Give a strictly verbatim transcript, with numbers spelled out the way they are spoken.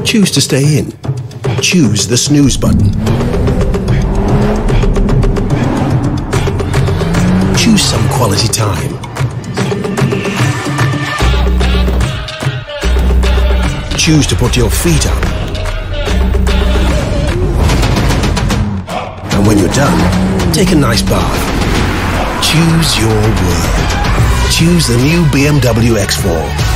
Choose to stay in. Choose the snooze button. Choose some quality time. Choose to put your feet up. And when you're done, take a nice bath. Choose your world. Choose the new B M W X four.